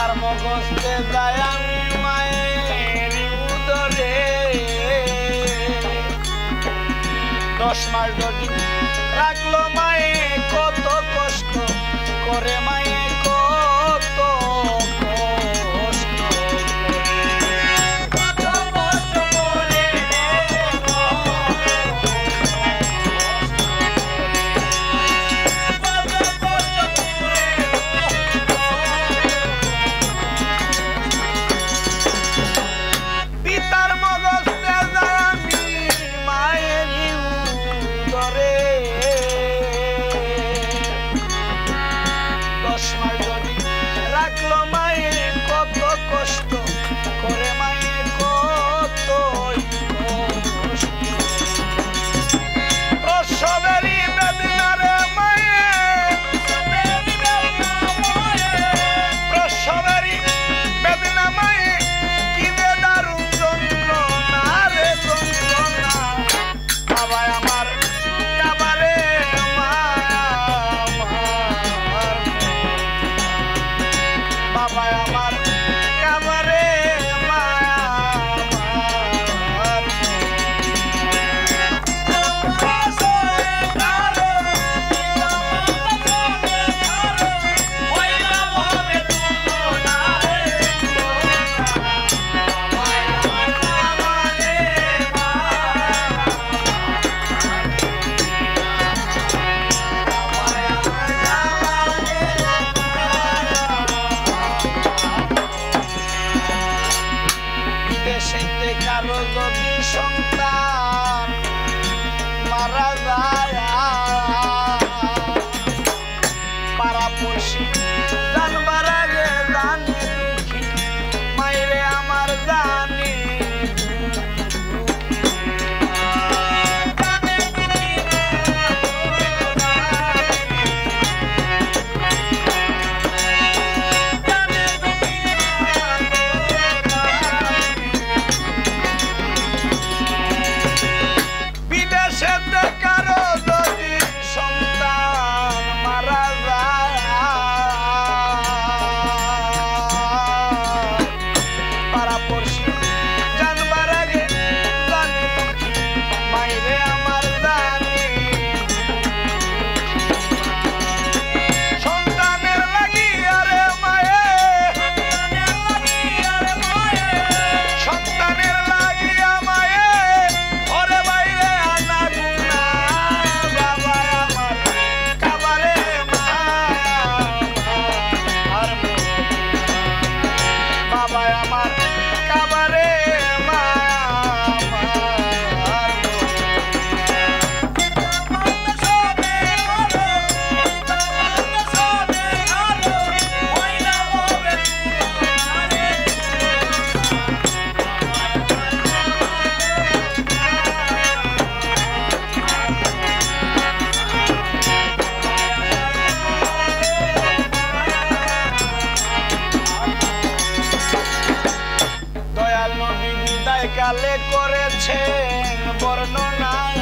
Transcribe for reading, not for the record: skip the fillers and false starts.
মগজতে যাই আমি মায়ের উদরে 10 মাস 10 দিন রাখলো মায়ে কত কষ্ট করে মায়ে কত কষ্ট করে পিতার মগজতে যাই আমি মায়ের উদরে 10 মাস 10 দিন রাখলো মায়ে কত কষ্ট করে মায়ে কত কষ্ট প্রসবেরই বেদনা রে মায়ে প্রসবেরই বেদনা মায়ে কি যে দারুণ যন্ত্রণা রে যন্ত্রণা বাবা আমার কাবারে মা বাবা আমার কাবারে মা বিদেশেতে কারো যদি সন্তান মারা যায় পাড়াপড়শি জানবার আগে জানি দুঃখী মাইরে আমার জানি বিদেশেতে কারো যদি সন্তান মারা যায় পাড়াপড়শি জানবার আগে জানি দুঃখী মাইরে আমার জানি সন্তানের লাগিয়া রে মায়ে সন্তানের লাগিয়া মায়ে ওরে বাইরে আনা গুনা বাবা আমার কাবারে মা আর বাবা আমার কাবারে মা দয়াল নবী বিদায় কালে করেছেন বর্ণনা